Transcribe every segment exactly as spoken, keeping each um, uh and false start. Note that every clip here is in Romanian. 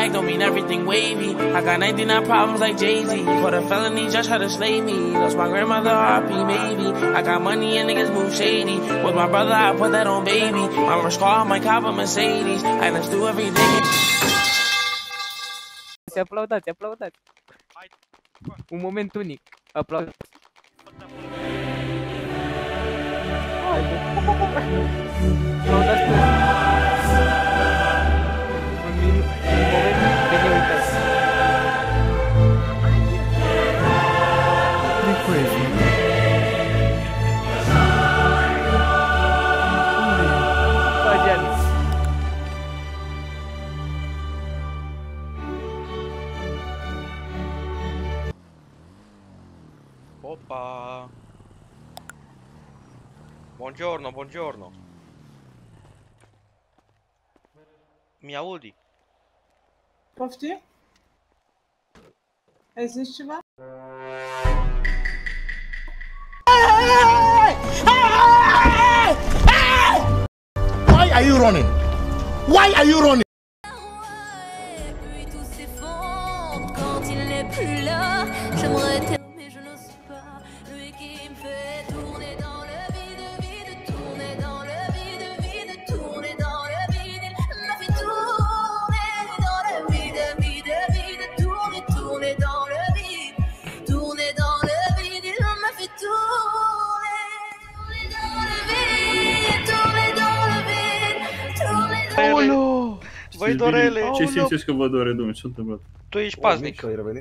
bag don't mean everything wavy. I got ninety-nine problems like Jay-Z. For the felony, just try to slay me. Lost my grandmother, R P maybe. I got money and niggas move shady. With my brother, I put that on baby. I'm a scar, my cop, a Mercedes. I let's do everything. Se aplaudați, aplaudați. Un moment unic. Aplaudați. Aplaudați toți. Un minut, un moment de neuitat. Oppa! Buongiorno, buongiorno. Mi audi? Poftim? Ai zis ceva? Why are you running? Why are you running? Puis tout s'effondre quand il n'est plus là. J'aimerais t'aimer mais je n'ose pas. Lui qui me fait tourner dans le vide, vide, tourner dans le vide, vide, tourner dans le vide. Il m'a fait tourner dans le vide, vide, vide, tourner, tourner dans le vide, tourner dans le vide. Il m'a fait tourner, tourner dans le vide, tourner dans le vide, tourner dans le vide. Voi dorele! Ce simți că vă dore, domnule? Ce-a întâmplat? Tu ești paznic.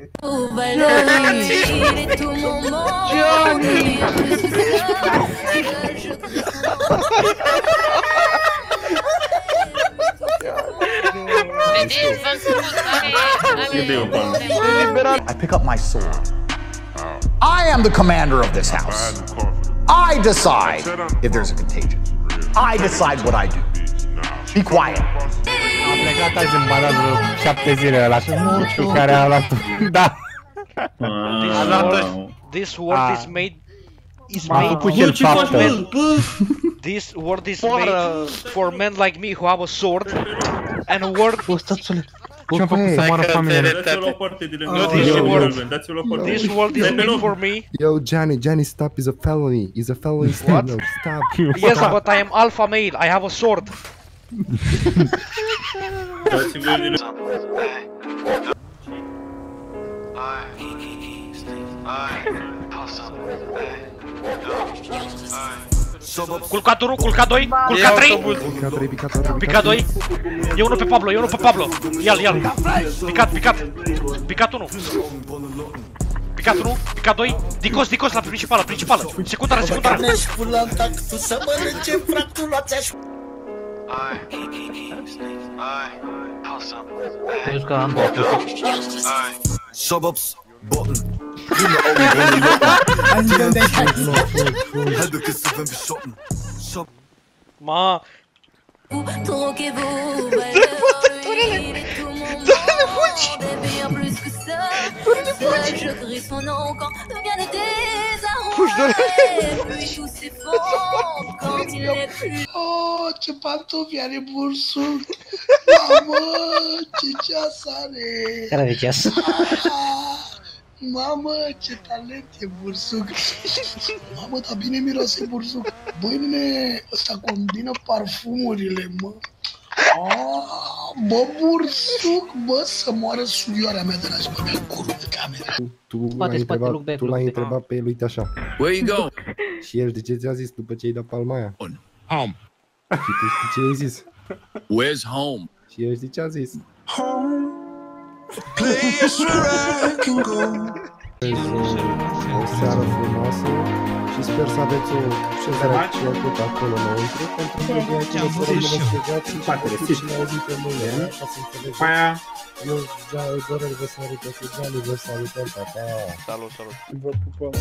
I pick up my sword. I am the commander of this house. I decide if there's a contagion. I decide what I do. Be quiet. A plecat azi în banat vreo șapte zile ăla cu care a luat. Da. This world is made is made for men. This world is made for men like me who have a sword and a word. Ce-a făcut să moară familia? Dați-o la o parte de lângă. Dați-o la o parte. This world is made for me. Yo, Johnny, Johnny, stop! Is a felony. Is a felony. Stop! No, stop. Yes, but I am alpha male. I have a sword. Dați-mi voi de lângă. Culcat unu, culcat doi, culcat trei. Picat doi. E unul pe Pablo, e unul pe Pablo. Ia-l, ia-l. Picat, picat. Picat unu. Picat unu, picat doi. Dicos, dicos la principală, principală. Secundară, secundară. Suburbs, button. You're the only one to look at. Had the kiss of him be shotting. Ma. Troquez-vous, Valérie, tout mon monde est bien plus que ça. Seul je crie son nom quand vient le désarroi. Puis tout s'effondre quand il n'est plus. Oh, ce pantofi are bursuc. Mamă, ce ceas are. Care de ceas? Mamă, ce talent e bursuc. Mamă, dar bine miroase bursuc. Băi, nene, ăsta combină parfumurile, mă. Oh, bă, bursuc, bă, să moară surioarea mea, dragi, mă, mi-a curul de cameră. Tu l-ai întrebat, tu l-ai întrebat pe el, uite așa. Where you go? Și el de ce ți-a zis după ce i-ai dat palma aia? Home. Și tu știi ce i-ai zis? Where's home? Și el știi ce a zis? Home, place where I can go. O seară frumoasă și sper să aveți o șezare plăcută acolo înăuntru, pentru că de aici o să rămâneți șezați și și ne auzim pe mâine, ca să înțelegeți. Eu, Dorel, vă salută cu Gianni, vă salutăm, pa, pa! Salut, salut! Vă pupăm!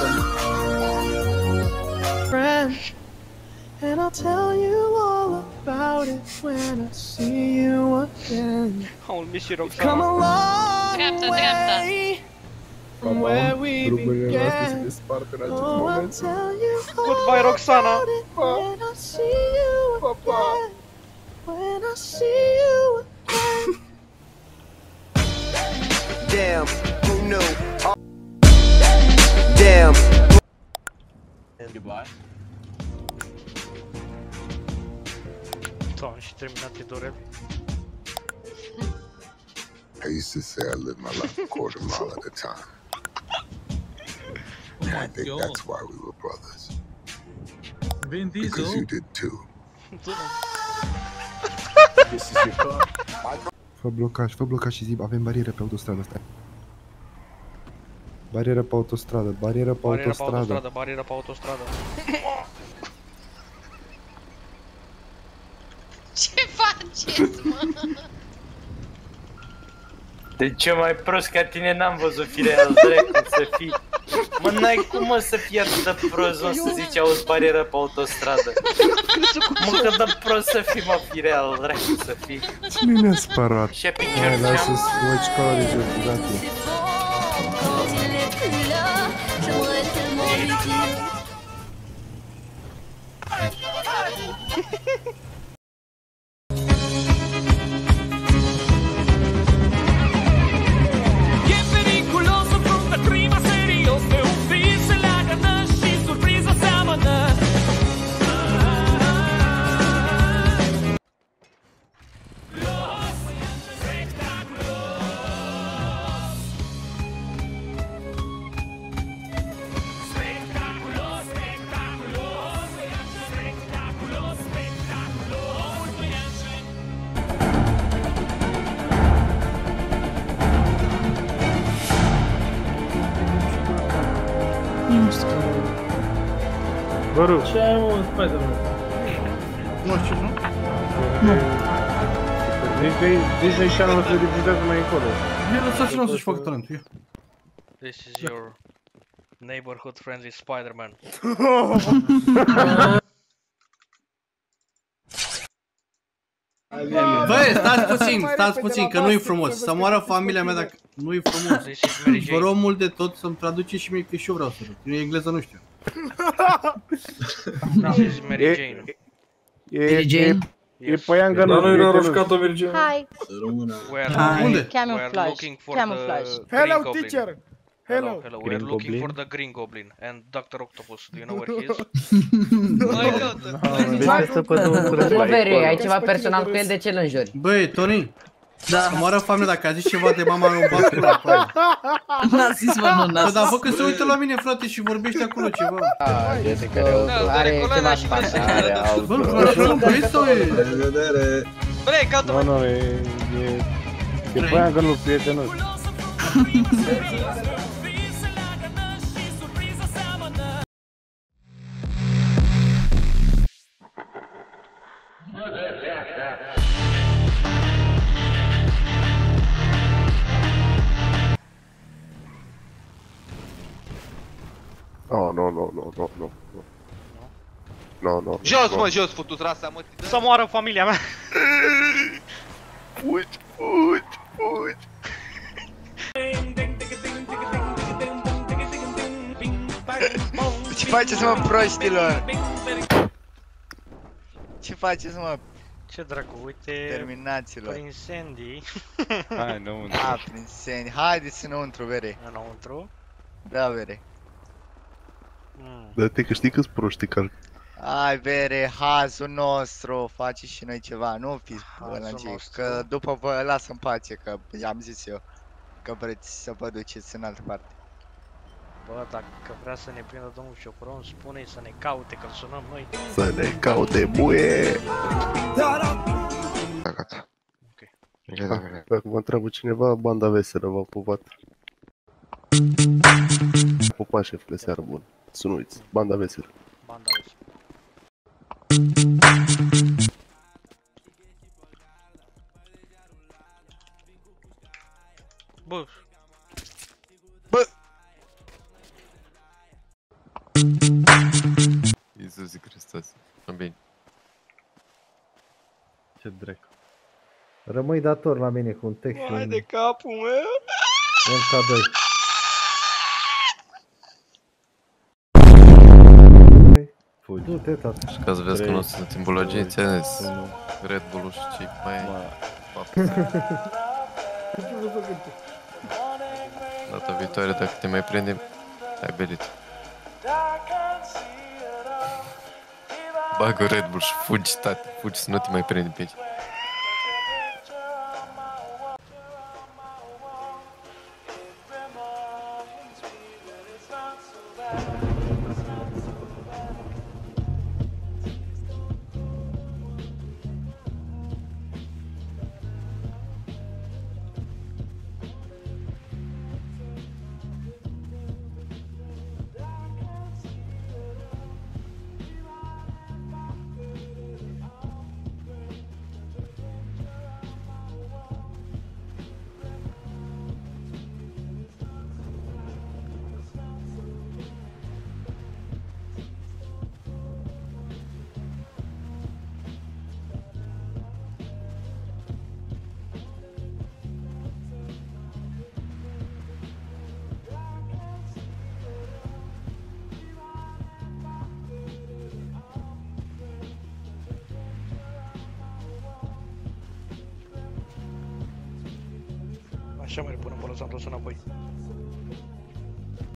And I'll tell you all about it when I see you again. Come a long way from where we began. Oh, I'll tell you all about it when I see you again. When I see you again. și terminate Dorel. I used to say I lived my life a quarter mile at a time. And I think that's why we were brothers. Vin Diesel. Because you did too. Fă blocaj, fă blocaj și zi, avem barieră pe autostradă, stai. Barieră pe autostradă, barieră pe autostradă. Barieră pe autostradă. Ce faceți, mă? De ce mai prost ca tine n-am văzut firea dracu să fii. Mă, n-ai cum mă să fii atât de prost, o să zici auzi barieră pe autostradă. Mă, cât de prost să fii, mă, firea dracu să fii. Cine ne-a spărat? Ce Hai, picior lasă să luai școala de judecate. Vă rog. Ce ai, mă, Spider-Man? Nu știu, nu? Nu. Deci de și-anul ăsta de vizează mai încolo. Ia lăsați-l o să-și facă talentul, ia. This is your neighborhood friendly Spider-Man. Băi, stați puțin, stați puțin, că nu-i frumos. Să moară familia mea dacă nu-i frumos. Vă rog mult de tot să-mi traduce și mie, că și eu vreau să rog. Eu engleză nu știu. This is Mary Jane. Mary Jane? E păiangă nu. Dar noi l-am roșcat-o Mary Jane. Hi. Unde? Camouflage. Camouflage. Hello, teacher. Hello, hello. We're looking for the Green Goblin and doctor Octopus. Do you know where he is? Mă, Vere, ai ceva personal cu el, de ce îl înjuri? Băi, Tony, să moară familia dacă a zis ceva de mama în bacul ăla. N-a zis, mă, nu, n-a zis. Dar fă că se uită la mine, frate, și vorbește acolo ceva. Are ceva spate. Bă, frate, nu băieți sau e? Bre, caută-mă! Nu, nu, e... E păiangă nu, prietenos. Oh, no, no, no, no, no. No, no. Jos, mă, jos, futut rasa, mă. Să moară familia mea. Fugi, fugi, fugi. Ce faceți, mă, proștilor? Ce faceți, mă? Ce dracu, uite... Terminați-lor. Prin Sandy. Hai, înăuntru. A, prin Sandy. Haideți înăuntru, Vere. Înăuntru? Da, Vere. Dar te că știi că-s proști cal. Hai, Vere, hazul nostru, faceți și noi ceva, nu fiți bălăngii, că după vă las în pace, că i-am zis eu că vreți să vă duceți în altă parte. Bă, dacă vrea să ne prindă domnul Șocuron, spune-i să ne caute, că sunăm noi. Să ne caute, buie! Da, gata. Ok. Dacă mă întreabă cineva, banda veselă v-a pupat. Pupa, șefule, seară bună. Să nu uiți, banda veselă. Banda veselă. Bă! Bă! Iisuse Hristos, bine. Ce dracu. Rămâi dator la mine cu un text și un... Hai de capul meu! M K doi. Fugi. Du-te, tata. Și ca să vezi că nu sunt simbologie, ți-am zis Red Bull-ul și ce mai... Data viitoare, dacă te mai prindem, ai belit. Bagă Red Bull și fugi, tati, fugi să nu te mai prinde pe aici. Așa mai pun în Los Santos înapoi.